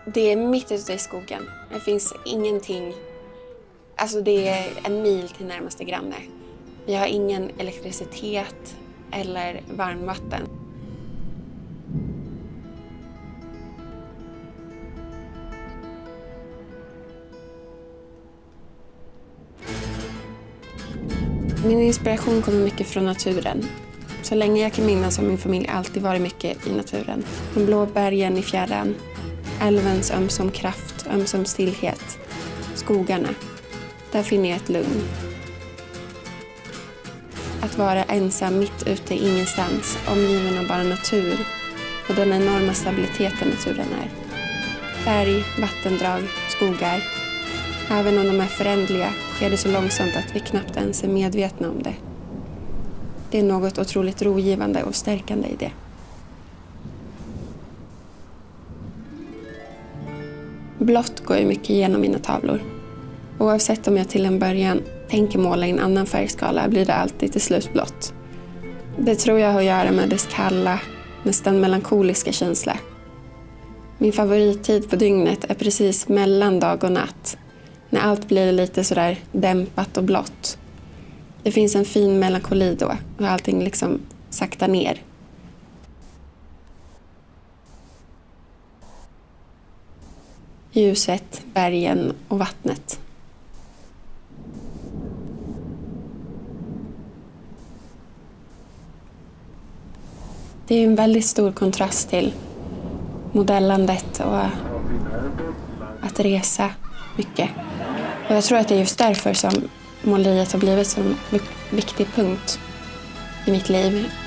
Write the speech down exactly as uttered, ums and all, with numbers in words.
Det är mitt ute i skogen. Det finns ingenting. Alltså det är en mil till närmaste granne. Vi har ingen elektricitet eller varmvatten. Min inspiration kommer mycket från naturen. Så länge jag kan minnas har min familj alltid varit mycket i naturen. De blå bergen i fjärran, älvens ömsom kraft, ömsom stillhet, skogarna. Där finner jag ett lugn. Att vara ensam mitt ute i ingenstans, omgiven av bara natur och den enorma stabiliteten naturen är. Berg, vattendrag, skogar. Även om de är förändliga sker det så långsamt att vi knappt ens är medvetna om det. Det är något otroligt rogivande och stärkande i det. Blått går ju mycket igenom mina tavlor. Oavsett om jag till en början tänker måla i en annan färgskala blir det alltid till slut blått. Det tror jag har att göra med dess kalla, nästan melankoliska känsla. Min favorittid på dygnet är precis mellan dag och natt. När allt blir lite sådär dämpat och blått. Det finns en fin melankoli då och allting liksom saktar ner. Ljuset, bergen och vattnet. Det är en väldigt stor kontrast till modellandet och att resa mycket. Och jag tror att det är just därför som måleriet har blivit en viktig punkt i mitt liv.